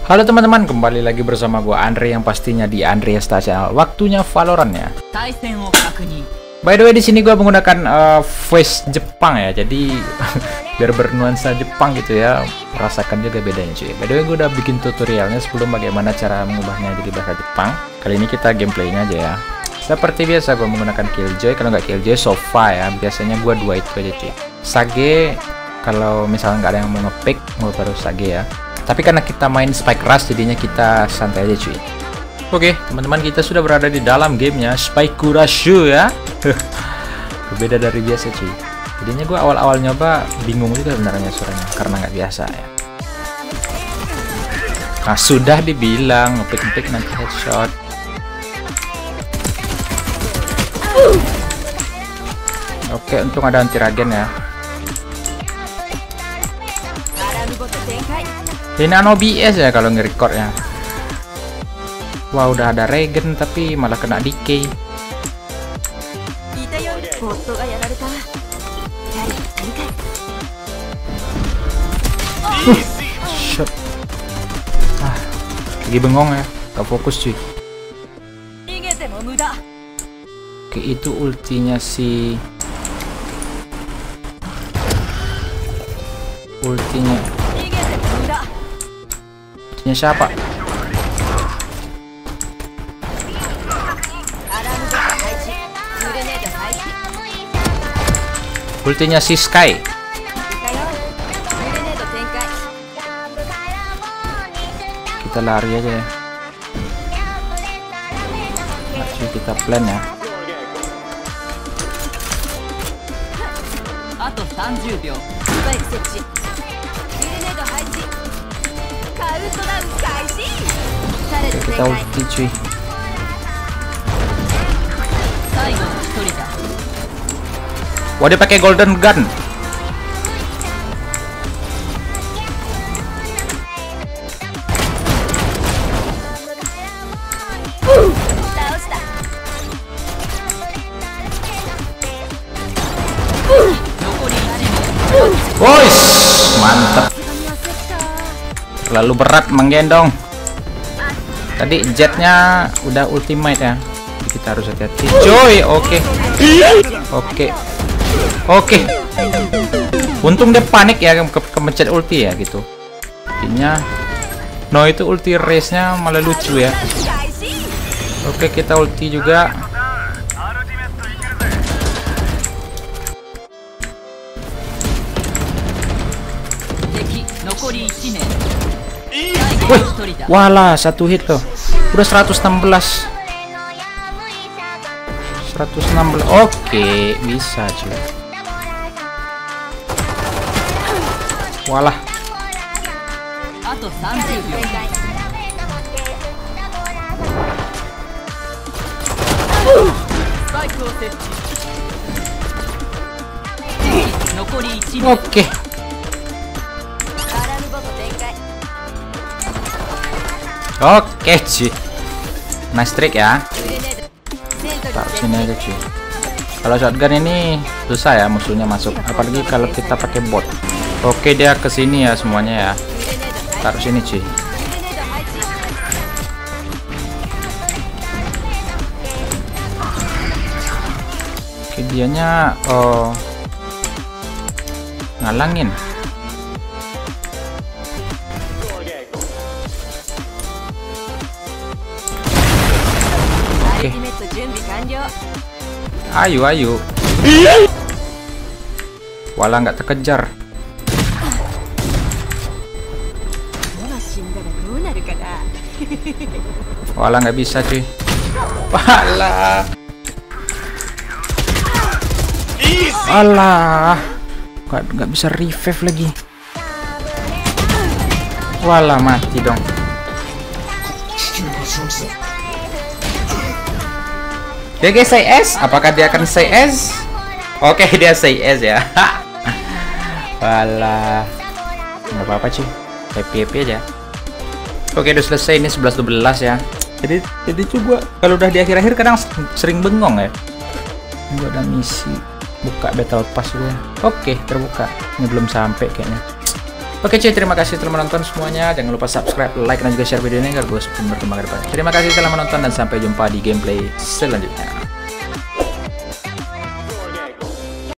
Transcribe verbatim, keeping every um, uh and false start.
Halo teman-teman, kembali lagi bersama gua Andre yang pastinya di Andre Star Channel. Waktunya Valorant ya. By the way, di sini gua menggunakan uh, voice Jepang ya. Jadi biar bernuansa Jepang gitu ya. Rasakan juga bedanya cuy. By the way, gua udah bikin tutorialnya sebelum bagaimana cara mengubahnya jadi bahasa Jepang. Kali ini kita gameplaynya aja ya. Seperti biasa gua menggunakan Killjoy. Kalau nggak Killjoy, Sova ya. Biasanya gua dua itu aja cuy. Sage kalau misalnya nggak ada yang mau ngepick, gua baru Sage ya. Tapi karena kita main Spike Rush, jadinya kita santai aja cuy. Oke, teman-teman, kita sudah berada di dalam gamenya Spike Rush ya. Berbeda dari biasa cuy. Jadinya gue awal-awal nyoba bingung juga sebenarnya suaranya karena nggak biasa ya. Nah, sudah dibilang ngepick-ngepick nanti headshot. Oke, untung ada anti ragen ya. Ini nano B S ya kalau nge-record ya. Wah, udah ada regen tapi malah kena decay. Uh, shot. Ah, lagi bengong ya, gak fokus cuy. Oke, itu ultinya si ultinya ultinya siapa? Ultinya si Sky. Kita lari aja ya. Mari kita plan ya. Oke, kita ulti cuy. Wah, dia pakai golden gun. Boys, mantap. Terlalu berat menggendong. Tadi jetnya udah ultimate ya. Jadi kita harus hati-hati. Joy, oke. Oke. Oke. Untung dia panik ya ke kemencet ulti ya gitu. Intinya no, itu ulti race-nya malah lucu ya. Oke, kita ulti juga. Wih, walah, satu hit loh. Udah seratus enam belas. seratus enam belas. Oke, bisa cuy. Walah. Oke. Oke cuy. Nice trick ya. Taruh sini aja cuy. Kalau shotgun ini susah ya musuhnya masuk, apalagi kalau kita pakai bot. Oke, dia ke sini ya semuanya ya. Taruh sini cuy. Oke, dianya oh ngalangin. Oke. Ayo, ayo. Walah, nggak terkejar. Walah, nggak bisa cuy. Walah. Alah, nggak nggak bisa revive lagi. Walah, mati dong. Dia guys say S, apakah dia akan say S? Oke, dia say S ya. Walah, nggak apa-apa cuy, happy happy aja. Oke, udah selesai, ini sebelas dua belas ya. Jadi jadi coba kalau udah di akhir-akhir kadang sering bengong ya. Ini ada misi buka battle pass gue. Oke, terbuka. Ini belum sampai kayaknya. Oke cuy, terima kasih telah menonton semuanya. Jangan lupa subscribe, like, dan juga share video ini agar gue semakin berkembang ke depannya. Terima kasih telah menonton dan sampai jumpa di gameplay selanjutnya.